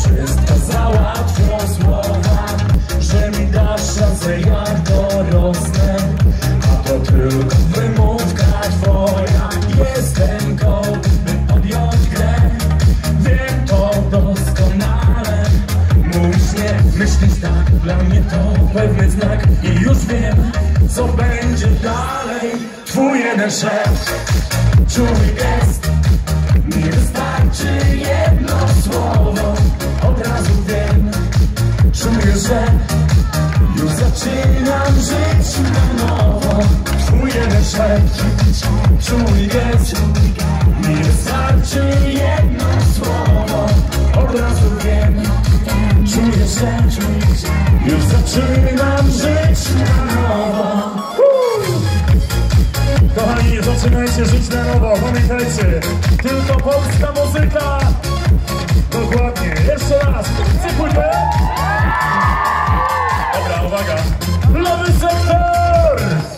Wszystko załatwią słowa, że mi dasz szansę jak dorosnę. A to tylko wymówka twoja. Jestem gotów, by podjąć grę. Wiem to doskonale. Mówisz nie, myślisz tak. Dla mnie to pewny znak. I już wiem, co będzie dalej. Twój jeden szef, czuły gest. Nie wystarczy jedno słowo. Od razu wiem, czuję, że już zaczynam żyć na nowo. Twój jeden szef, czuły gest. Nie wystarczy jedno słowo. Od razu wiem, czuję, że już zaczynam żyć na nowo. Kochani, zaczynajcie żyć na nowo, pamiętajcie, tylko polska muzyka. Dokładnie, jeszcze raz, chcę pójdę? Dobra, uwaga, Lewy sektor!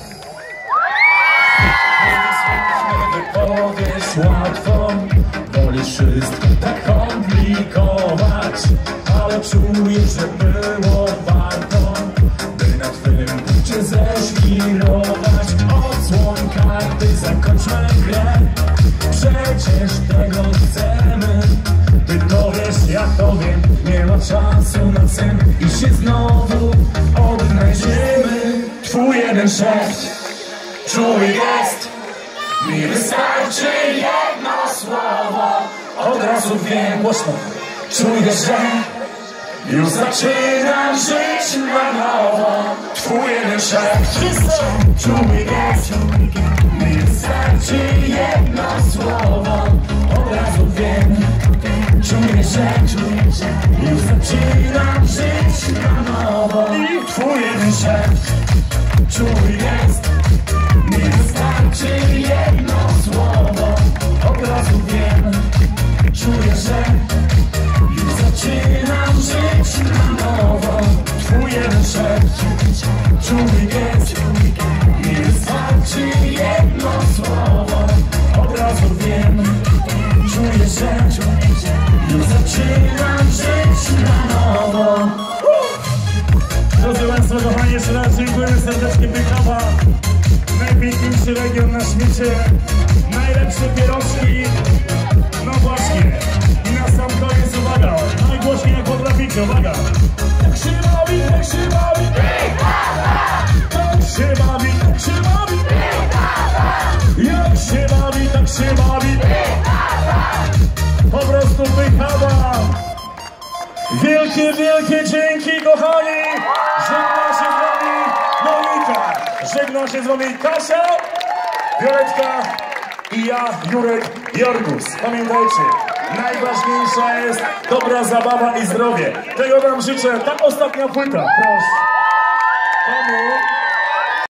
Wypowiesz łatwo, wolisz wszystko tak komplikować, ale czuję, że było warto, by na twym punkcie ześwirować. Odsłoń karty, zakończmy grę. Przecież tego chcemy. Ty powiesz, ja powiem, nie ma czasu na sen i się znowu odnajdziemy. Twój jeden szef, czuły jest. Mi wystarczy jedno słowo. Od razu wiem, głośno. Czuję, że już zaczynam żyć na nowo. Twój jeden szef, czuły jest. Mi wystarczy jedno słowo. Od razu wiem, czuję, że już zaczynam żyć na nowo. I twój jeden szef, czuły jest. Mi wystarczy jedno słowo. Od razu wiem, czuję, że już zaczynam żyć na nowo. Twój jeden szef, czuły jest. Mi wystarczy jedno słowo. Od razu wiem, czuję, że już zaczynam żyć na nowo. Drodzy Państwo, kochani, jeszcze raz dziękujemy serdecznie, Bykawa. Najpiękniejszy region na świecie, najlepsze pierożki. No właśnie, i na sam koniec uwaga, najgłośniej jak potraficie, uwaga. Tak się bawi, tak się bawi, tak się bawi, tak się bawi, jak się bawi, tak się bawi, po prostu Bykawa. Wielkie, wielkie dzięki, kochani. Żegna się z wami Monika, żegna się z wami Kasia, Violetka i ja, Jurek Jorgus. Pamiętajcie, najważniejsza jest dobra zabawa i zdrowie. Tego wam życzę. Ta ostatnia płyta, proszę. Komu?